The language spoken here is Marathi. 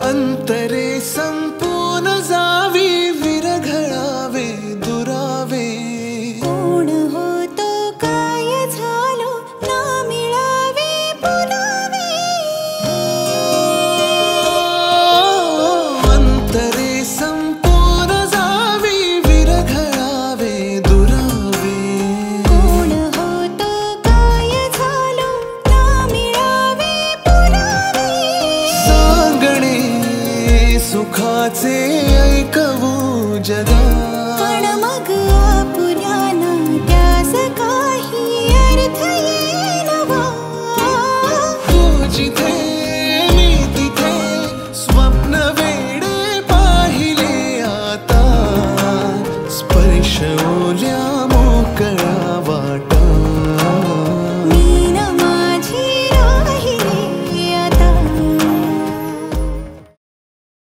अंतरे संपून जावी विरघळावे दुरावे कोण होतो काय झालो ना मिळावे पुरावे अंतरे संपून जावी विरघळावे दुरावे कोण होतो काय झालो ना मिळावे पुरावे सांगणे सुखाचे ऐकवू जगा